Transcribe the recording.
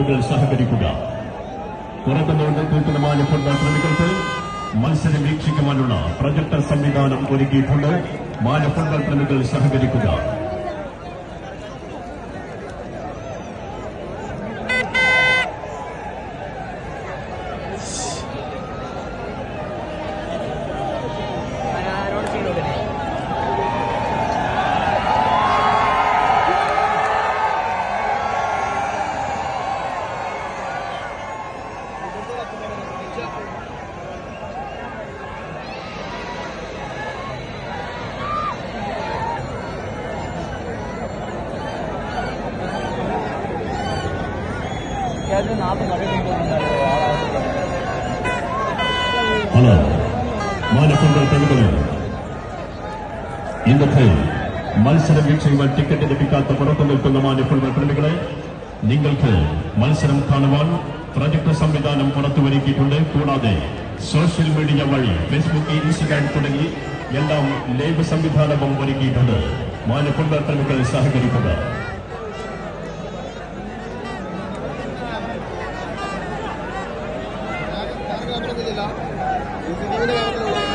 പ്രേമികൾ സഹകരിക്കുക. പുറത്തുനിന്ന് നിൽക്കുന്ന മാന്യ ഫുട്ബോൾ പ്രേമികൾക്ക് മത്സരം വീക്ഷിക്കുവാനുള്ള പ്രൊജക്ടർ സംവിധാനം ഒരുക്കിയിട്ടുണ്ട്. മാന്യ ഫുട്ബോൾ പ്രേമികൾ സഹകരിക്കുക. ഹലോ മാന്യ ഫുട്ബോൾ പ്രേമികളെ, ഇന്നത്തെ മത്സരം വീക്ഷിക്കുവാൻ ടിക്കറ്റ് ലഭിക്കാത്ത പുറത്തു നിൽക്കുന്ന മാന്യ ഫുട്ബോൾ പ്രേമികളെ, നിങ്ങൾക്ക് മത്സരം കാണുവാൻ പ്രൊജക്ടർ സംവിധാനം പുറത്തുവരുത്തിയിട്ടുണ്ട്. കൂടാതെ സോഷ്യൽ മീഡിയ വഴി ഫേസ്ബുക്ക്, ഇൻസ്റ്റഗ്രാം തുടങ്ങി എല്ലാം ലൈവ് സംവിധാനവും ഒരുക്കിയിട്ടുണ്ട്. മാന്യ ഫുട്ബോൾ പ്രേമികൾ സഹകരിക്കുക. ഇതിന്റെ